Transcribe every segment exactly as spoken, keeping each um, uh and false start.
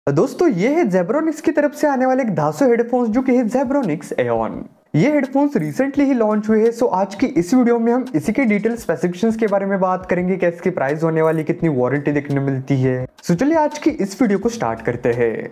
दोस्तों ये है जेब्रोनिक्स की तरफ से आने वाले एक धासो हेडफोन्स जो कि है जेब्रोनिक्स एओन। ये हेडफोन्स रिसेंटली ही लॉन्च हुए हैं। सो आज की इस वीडियो में हम इसी के डिटेल स्पेसिफिकेशंस के बारे में बात करेंगे, कैसे इसकी प्राइस होने वाली, कितनी वारंटी देखने मिलती है। सो चलिए आज की इस वीडियो को स्टार्ट करते हैं।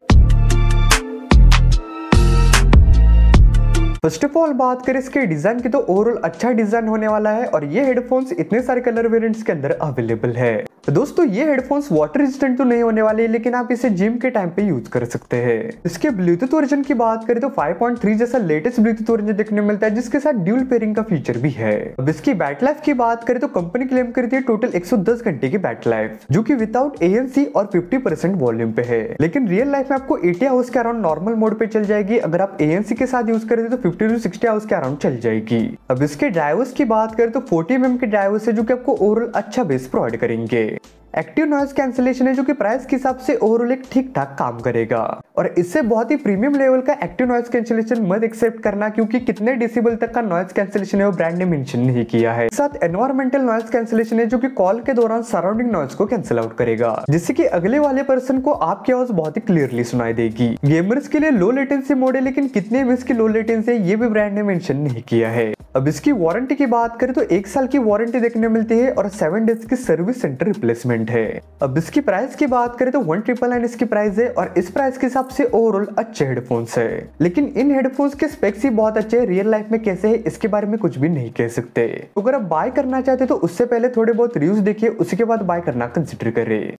फर्स्ट ऑफ ऑल बात करें इसके डिजाइन की तो ओवरऑल अच्छा डिजाइन होने वाला है और ये हेडफोन्स इतने सारे कलर वेरिएंट्स के अंदर अवेलेबल है। तो दोस्तों ये हेडफोन्स वाटर रेजिस्टेंट तो नहीं होने वाले, लेकिन आप इसे जिम के टाइम पे यूज कर सकते हैं। इसके ब्लूटूथ वर्जन की बात करें तो फाइव पॉइंट थ्री जैसा लेटेस्ट ब्लूटूथ वर्जन देखने मिलता है, जिसके साथ ड्यूल पेयरिंग का फीचर भी है। अब इसकी बैटरी लाइफ की बात करें तो कंपनी क्लेम करती है टोटल एक सौ दस घंटे की बैटरी लाइफ, जो कि विदाउट एएनसी और फिफ्टी परसेंट वॉल्यूम पे है। लेकिन रियल लाइफ में आपको अस्सी आवर्स के अराउंड नॉर्मल मोड पे चल जाएगी। अगर आप एएनसी के साथ यूज करें तो फिफ्टी टू सिक्सटी आवर्स के अराउंड चल जाएगी। अब इसके ड्राइवर्स की बात करें तो फोर्टी एम एम के ड्राइवर्स है, जो कि आपको ओवरऑल अच्छा बेस प्रोवाइड करेंगे। एक्टिव नॉइज कैंसिलेशन है, जो कि प्राइस के हिसाब से ओवरऑल एक ठीक ठाक काम करेगा। और इससे बहुत ही प्रीमियम लेवल का एक्टिव नॉइज कैंसिलेशन मत एक्सेप्ट करना, क्योंकि कितने डेसिबल तक का नॉइज कैंसिलेशन है वो ब्रांड ने मेंशन नहीं किया है। साथ एनवायरमेंटल नॉइज कैंसिलेशन है, जो कि कॉल के दौरान सराउंडिंग नॉइज को कैंसिल आउट करेगा, जिससे कि अगले वाले पर्सन को आपकी आवाज बहुत ही क्लियरली सुनाई देगी। गेमर्स के लिए लो लेटेंसी मोड है, लेकिन कितने एमएस की लो लेटेंसी है ये भी ब्रांड ने मेंशन नहीं किया है। अब इसकी वारंटी की बात करें तो एक साल की वारंटी देखने मिलती है और सेवन डेज की सर्विस सेंटर रिप्लेसमेंट है। अब इसकी प्राइस की बात करें तो वन ट्रिपल नाइन इसकी प्राइस है और इस प्राइस के हिसाब से ओवरऑल अच्छे हेडफोन्स है। लेकिन इन हेडफोन्स के स्पेक्स ही बहुत अच्छे हैं, रियल लाइफ में कैसे है इसके बारे में कुछ भी नहीं कह सकते। तो अगर आप बाय करना चाहते तो उससे पहले थोड़े बहुत रिव्यूज देखिए, उसके बाद बाय करना कंसिडर करें।